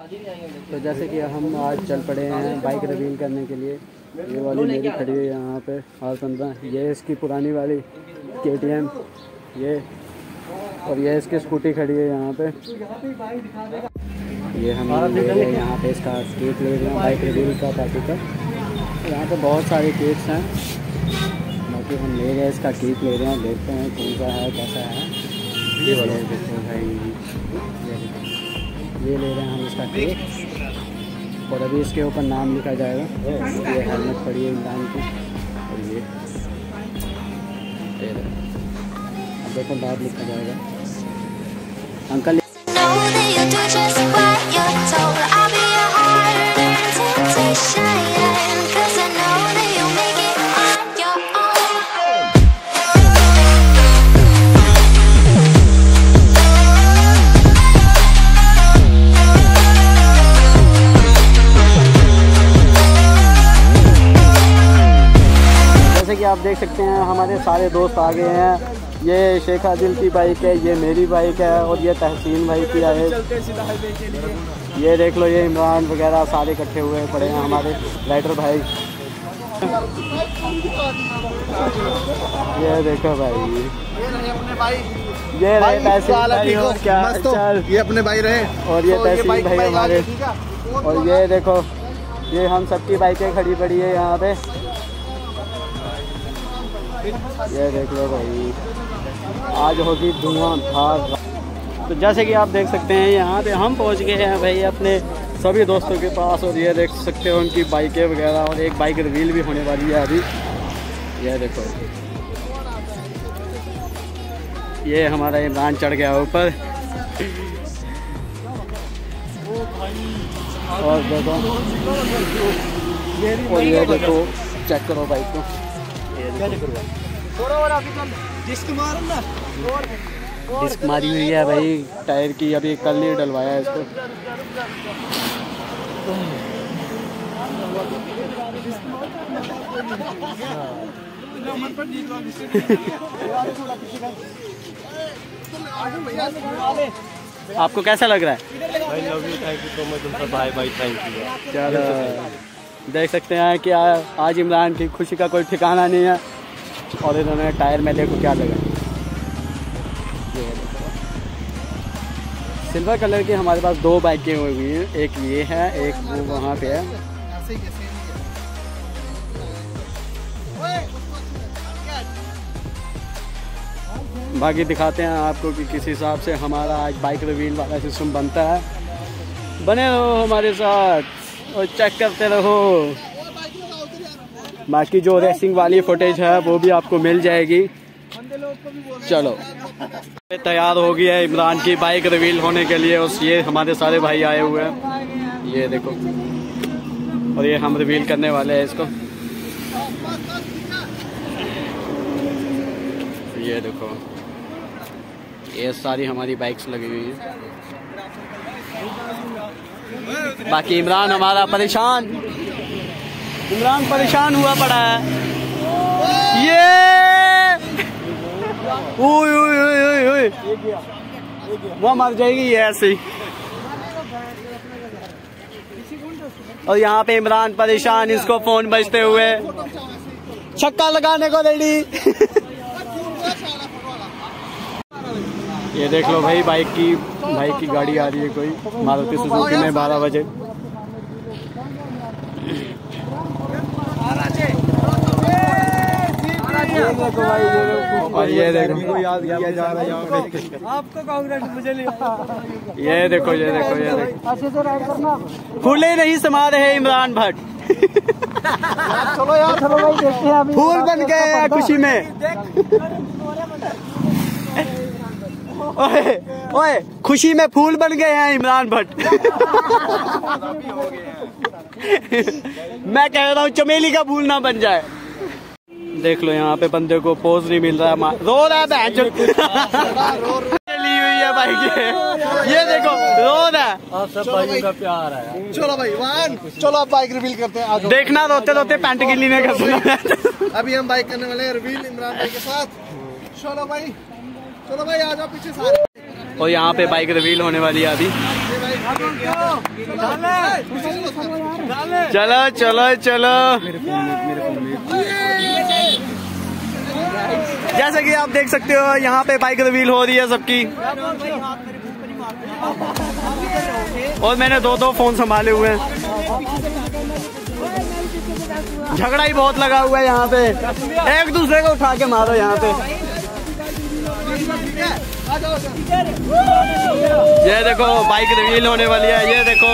तो जैसे कि हम आज चल पड़े हैं बाइक रिवील करने के लिए। ये वाली मेरी खड़ी है यहाँ पे R15, ये इसकी पुरानी वाली KTM, ये और ये इसकी स्कूटी खड़ी है यहाँ पे। ये हम ले रहे हैं यहाँ पे इसका केक ले रहे हैं बाइक रिवील का पार्टी का। यहाँ पे बहुत सारे केक्स हैं, बाकी हम ले रहे हैं इसका केक ले रहे हैं, देखते हैं कौन सा है कैसा है। ये देखो भाई, ये ले रहे हैं हम इसका केक और अभी इसके ऊपर नाम लिखा जाएगा। ये हेलमेट पड़ी है इमरान की और ये अब देखो नाम लिखा जाएगा। अंकल जैसे कि आप देख सकते हैं हमारे सारे दोस्त आ गए हैं। ये शेख आदिल की बाइक है, ये मेरी बाइक है और ये तहसीन भाई की है। ये देख लो, ये इमरान वगैरह सारे इकट्ठे हुए पड़े हैं हमारे राइडर भाई। ये देखो भाई, ये रहे तहसीन भाई और क्या चल, ये अपने भाई रहे और ये तहसीन भाई हमारे। और ये देखो, ये हम सबकी बाइकें खड़ी पड़ी है यहाँ पे। ये देख लो भाई, आज होगी धुआंधार। तो जैसे कि आप देख सकते हैं यहाँ पे हम पहुँच गए हैं भाई अपने सभी दोस्तों के पास। और ये देख सकते हो उनकी बाइकें वगैरह, और एक बाइक रिवील भी होने वाली है अभी। ये देखो, ये हमारा इमरान चढ़ गया ऊपर। और देखो, और ये देखो, चेक करो बाइक को। डिस्क मारी हुई है भाई टायर की, अभी कल ही डलवाया है इसको। आपको कैसा लग रहा है भाई? Love you, thank you so much, bye bye, thank you. चलो देख सकते हैं कि आज इमरान की खुशी का कोई ठिकाना नहीं है। और इन्होंने टायर में देखो क्या लगा, सिल्वर कलर की हमारे पास दो बाइकें हुई हैं, एक ये है एक वो वहाँ पे है। बाकी दिखाते हैं आपको कि किस हिसाब से हमारा आज बाइक रिवील वाला सिस्टम बनता है। बने रहो हमारे साथ और चेक करते रहो। बाकी जो रेसिंग वाली फुटेज है वो भी आपको मिल जाएगी। चलो, तैयार हो गया है इमरान की बाइक रिवील होने के लिए। और ये हमारे सारे भाई आए हुए हैं, ये देखो, और ये हम रिवील करने वाले हैं इसको। ये देखो, ये सारी हमारी बाइक्स लगी हुई हैं। बाकी इमरान हमारा परेशान, इमरान परेशान हुआ पड़ा है। ये ओए ओए ओए ओए, वो मर जाएगी ये ऐसे ही। और यहाँ पे इमरान परेशान, इसको फोन बजते हुए, छक्का लगाने को रेडी। ये देख लो भाई, बाइक की गाड़ी आ रही है कोई मारुति सुजुकी में 12 बजे। और ये देखो, याद किया जा रहा है आपको, कांग्रेस मुझे नहीं। ये देखो, ये देखो, ये देखो, फूले नहीं समा रहे इमरान भट्ट। चलो यार, चलो भाई, देखते हैं अभी। फूल बन गए खुशी में। ओए ओए, खुशी में फूल बन गए हैं इमरान भट्ट। मैं कह रहा हूँ चमेली का फूल ना बन जाए। देख लो, यहाँ पे बंदे को पोज नहीं मिल रहा है, रो रहा है बहन ली हुई है बाइक। ये देखो, रो रहा है। आप सब भाइयों का प्यार है। चलो भाई, चलो आप बाइक रिवील करते हैं। देखना, रोते रोते पैंट गिल्ली नहीं कर। अभी हम बाइक करने वाले हैं रिवील इमरान भाई के साथ। चलो भाई, चलो भाई, आ जाओ पीछे सारे। और यहाँ पे बाइक रिवील होने वाली है अभी। चलो चलो चलो। जैसा कि आप देख सकते हो यहाँ पे बाइक रिवील हो रही है सबकी, और मैंने दो फोन संभाले हुए हैं। झगड़ा ही बहुत लगा हुआ है यहाँ पे, एक दूसरे को उठा के मारो यहाँ पे। ये देखो बाइक रिवील होने वाली है, ये देखो।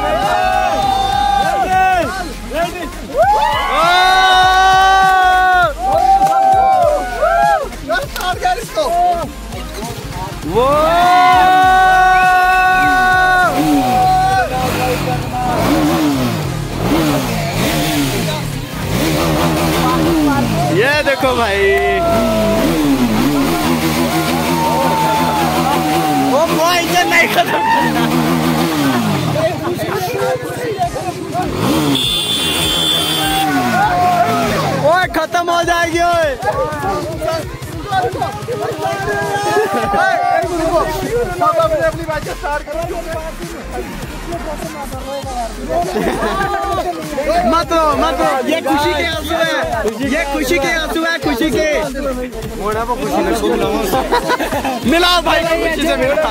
वो ये देखो भाई, वो इंजन नहीं खत्म। ओए खत्म हो जाएगी। ओए अपनी बात स्टार्ट करो। मत रो, ये खुशी के आंसू है, ये खुशी के आंसू है, खुशी के। वो खुशी मिलाओ भाई, खुशी से मिलाओ।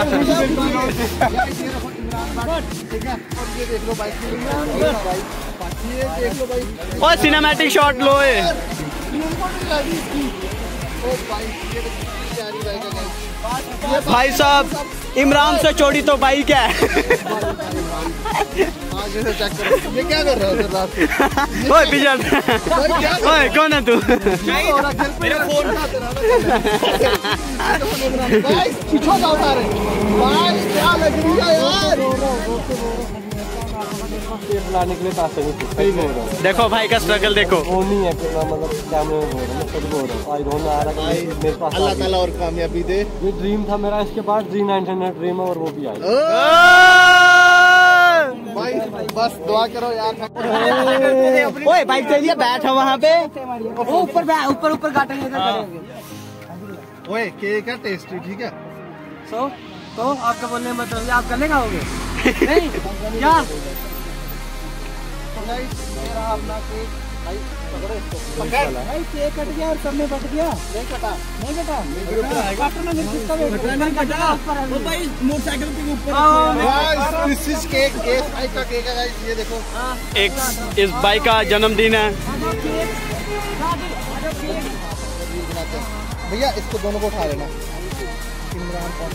और सिनेमैटिक शॉट लो है भाई साहब। इमरान से चोरी तो बाइक है। ये क्या कर रहा है रात को? ओए पिजन, ओए कौन है तू? मेरा फोन पीछे जाओ सारे। भाई क्या लग रही है यार? लाने के लिए देखो भाई का स्ट्रगल देखो। वो नहीं है मतलब कैमरे में बोल रहा हूं, खुद बोल रहा हूं। आई डोंट नो आ रहा है मेरे पास। अल्लाह ताला और कामयाबी दे। ये ड्रीम था मेरा, इसके बाद G900 ड्रीम है और वो भी आई। भाई बस दुआ करो यार। ओए बाइक चलिए, बैठो वहाँ पे। ऊपर काटेंगे। ओए केक का टेस्टी, ठीक है। तो आपका बोलने मतलब आप करने खाओगे? नहीं क्या? अपना केक केक कट गया और सब में बट गया। नहीं कटा भाई, मोटरसाइकिल के ऊपर। दिस इज केक, बाइक का केक है गाइस, ये देखो। एक इस बाइक का जन्मदिन है भैया। इसको दोनों को उठा लेना। इमरान पर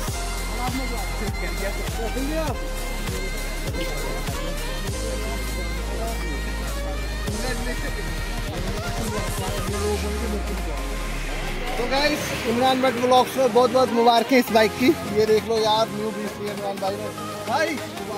तो गाइस इमरान भट्ट व्लॉग्स में बहुत बहुत मुबारकें इस बाइक की। ये देख लो यार, न्यू बीस इमरान भाई ने। भाई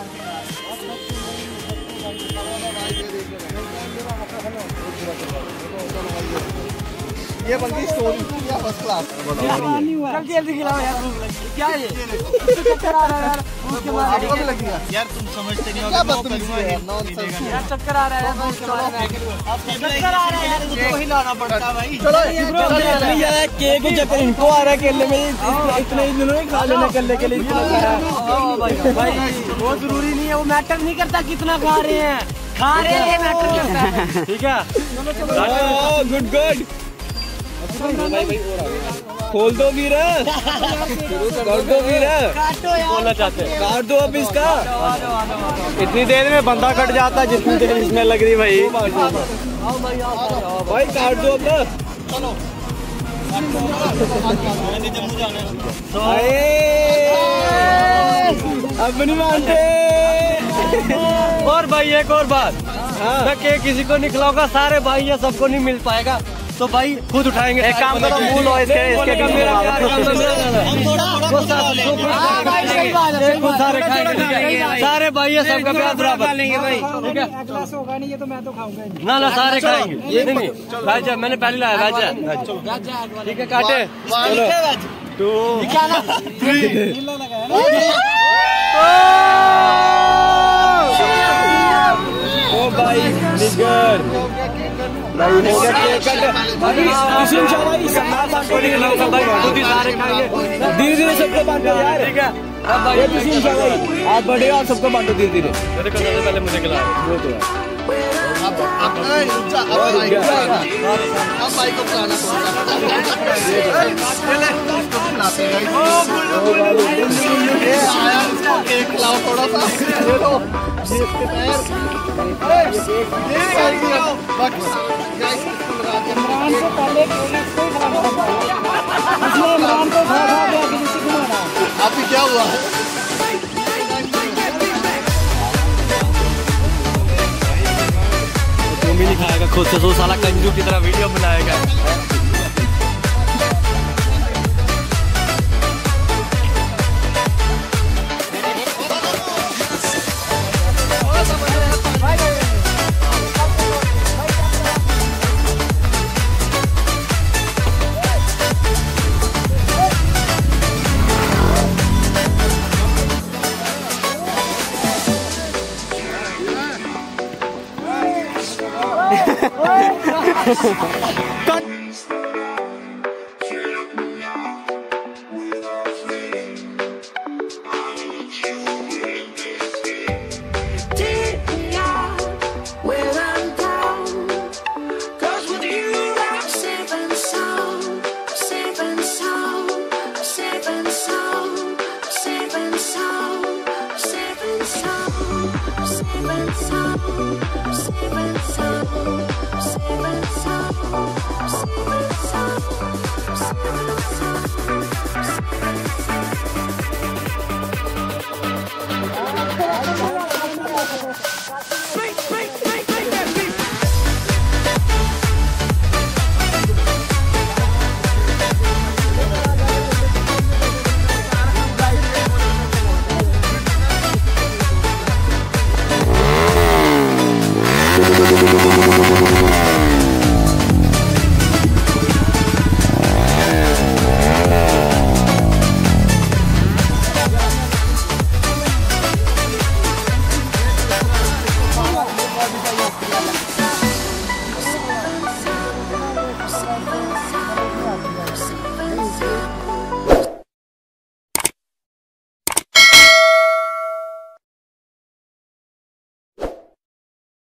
ये बनती स्टोरी फर्स्ट क्लास। जल्दी खिलाओ यार, क्या है ये? चक्कर आ रहा है यार, उसके बाद आपको भी लग गया यार। तुम समझते नहीं हो यार, चक्कर आ रहा है यार, चक्कर आ रहा है यार, उसको ही लाना पड़ता है भाई। चलो यार, केक ही चक्कर इनको आ रहा है, केले में इतने ही दिनों खा लेना केले के लिए। भाई वो जरूरी नहीं है, वो मैटर नहीं करता कितना खा रहे हैं, मैटर करता है। ठीक है, गुड। खोल दो वीरा, कर दो वीरा। बोलना चाहते हैं काट दो अब इसका। इतनी देर में बंदा कट जाता है जितनी देर इसमें लग रही भाई। भाई काट दो अब। चलो अब नहीं मानते। और भाई एक और बात, मैं केक किसी को नहीं खिलाऊंगा, सारे भाई ये सबको नहीं मिल पाएगा, तो भाई खुद उठाएंगे। एक काम करो, फूल हो इसके सारे भाई ये सबका प्यार बराबर लेंगे भाई। ठीक है, होगा नहीं ये तो मैं तो खाऊंगा ना, सारे खाएंगे। ये नहीं राजा, मैंने पहले लाया राजा। ठीक है, काटे। चलो 2 3 ओ भाई निगर धीरे धीरे सबको बांटो यार। ठीक है, ये किसी भाई आप बड़े हो, आप सबको बांटो धीरे धीरे। पहले मुझे खिला वो तो है। अब भाई को खिलाना केक खिलाओ थोड़ा सा। इमरान को पहले इमरान को अभी क्या हुआ है? तुम भी नहीं खाएगा खुद से, तो साला कंजू की तरह वीडियो बनाएगा।